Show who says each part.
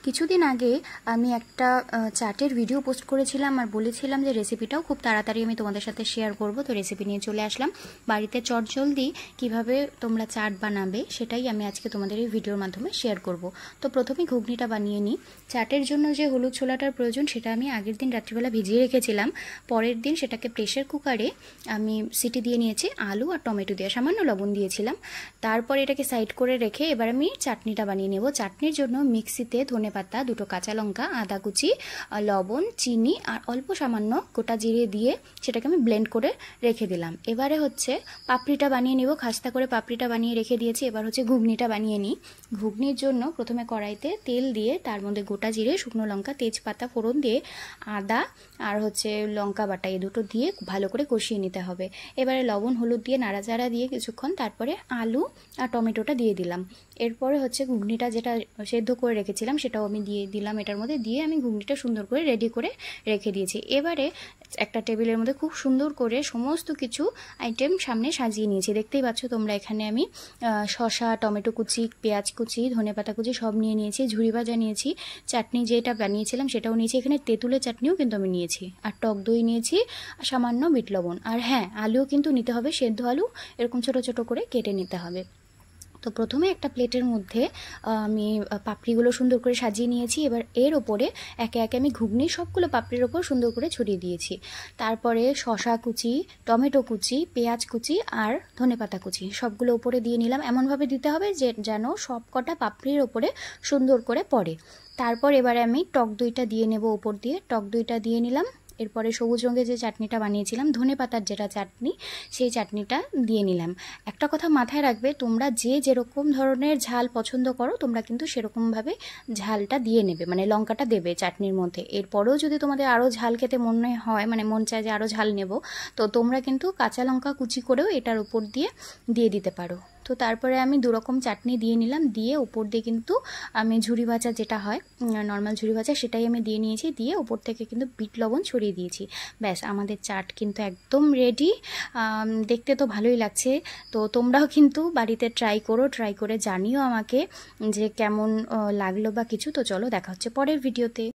Speaker 1: কিছুদিন আগে আমি একটা চাটের ভিডিও পোস্ট করেছিলাম আর বলেছিলাম যে রেসিপিটাও খুব তাড়াতাড়ি আমি তোমাদের সাথে শেয়ার করব। তো রেসিপি নিয়ে চলে আসলাম। বাড়িতে চটজলদি কিভাবে তোমরা চাট বানাবে সেটাই আমি আজকে তোমাদের এই ভিডিওর মাধ্যমে শেয়ার করব। তো প্রথমে ঘুগনিটা বানিয়ে নিই। চাটের জন্য যে হলুদ ছোলাটার প্রয়োজন সেটা আমি আগের দিন রাত্রিবেলা ভিজিয়ে রেখেছিলাম। পরের দিন সেটাকে প্রেসার কুকারে আমি সিটি দিয়ে নিয়েছি, আলু আর টমেটো দিয়ে, সামান্য লবণ দিয়েছিলাম। তারপর এটাকে সাইড করে রেখে এবার আমি চাটনিটা বানিয়ে নেব। চাটনির জন্য মিক্সিতে ধনেপাতা, দুটো কাঁচা লঙ্কা, আদা কুচি, লবণ, চিনি আর অল্প সামান্য গোটা জিরে দিয়ে সেটাকে আমি ব্লেন্ড করে রেখে দিলাম। এবারে হচ্ছে পাপড়িটা বানিয়ে নেব। খাস্তা করে পাপড়িটা বানিয়ে রেখে দিয়েছি। এবার হচ্ছে ঘুগনিটা বানিয়ে নিই। ঘুগনির জন্য প্রথমে কড়াইতে তেল দিয়ে তার মধ্যে গোটা জিরে, শুকনো লঙ্কা, তেজপাতা ফোড়ন দিয়ে আদা আর হচ্ছে লঙ্কা বাটা এই দুটো দিয়ে ভালো করে কষিয়ে নিতে হবে। এবারে লবণ হলুদ দিয়ে নাড়াচাড়া দিয়ে কিছুক্ষণ তারপরে আলু আর টমেটোটা দিয়ে দিলাম। এরপরে হচ্ছে ঘুগনিটা যেটা সেদ্ধ করে রেখেছিলাম সেটাও আমি দিয়ে দিলাম। এটার মধ্যে দিয়ে আমি ঘুগনিটা সুন্দর করে রেডি করে রেখে দিয়েছি। এবারে একটা টেবিলের মধ্যে খুব সুন্দর করে সমস্ত কিছু আইটেম সামনে সাজিয়ে নিয়েছি। দেখতেই পাচ্ছ তোমরা, এখানে আমি শসা, টমেটো কুচি, পেঁয়াজ কুচি, ধনেপাতা কুচি সব নিয়ে নিয়েছি। ঝুরি ভাজা নিয়েছি, চাটনি যেটা বানিয়েছিলাম সেটাও নিয়েছি। এখানে তেঁতুলের চাটনিও কিন্তু আমি নিয়েছি, আর টক দই নিয়েছি, সামান্য বিট লবণ। আর হ্যাঁ, আলুও কিন্তু নিতে হবে, সেদ্ধ আলু এরকম ছোট ছোট করে কেটে নিতে হবে। তো প্রথমে একটা প্লেটের মধ্যে আমি পাপড়িগুলো সুন্দর করে সাজিয়ে নিয়েছি। এবার এর ওপরে একে একে আমি ঘুগনি সবগুলো পাপড়ির ওপর সুন্দর করে ছড়িয়ে দিয়েছি। তারপরে শসা কুচি, টমেটো কুচি, পেঁয়াজ কুচি আর ধনেপাতা কুচি সবগুলো ওপরে দিয়ে নিলাম। এমনভাবে দিতে হবে যেন সব কটা পাপড়ির ওপরে সুন্দর করে পড়ে। তারপর এবারে আমি টক দইটা দিয়ে নেব ওপর দিয়ে। টক দইটা দিয়ে নিলাম। এরপরে সবুজ রঙের যে চাটনিটা বানিয়েছিলাম, ধনেপাতার যেটা চাটনি, সেই চাটনিটা দিয়ে নিলাম। একটা কথা মাথায় রাখবে, তোমরা যে যেরকম ধরনের ঝাল পছন্দ করো তোমরা কিন্তু সেরকমভাবে ঝালটা দিয়ে নেবে, মানে লঙ্কাটা দেবে চাটনির মধ্যে। এরপরেও যদি তোমাদের আরও ঝাল খেতে মনে হয়, মানে মন চায় যে আরও ঝাল নেব, তো তোমরা কিন্তু কাঁচা লঙ্কা কুচি করেও এটার উপর দিয়ে দিতে পারো। তো তারপরে আমি দুরকম চাটনি দিয়ে নিলাম। দিয়ে উপর দিয়ে কিন্তু আমি ঝুরি ভাজা যেটা হয়, নর্মাল ঝুরি ভাজা, সেটাই আমি দিয়ে নিয়েছি। দিয়ে উপর থেকে কিন্তু বিট লবণ ছড়িয়ে দিয়েছি। ব্যাস, আমাদের চাট কিন্তু একদম রেডি। দেখতে তো ভালোই লাগছে। তো তোমরাও কিন্তু বাড়িতে ট্রাই করে জানিও আমাকে যে কেমন লাগলো বা কিছু। তো চলো, দেখা হচ্ছে পরের ভিডিওতে।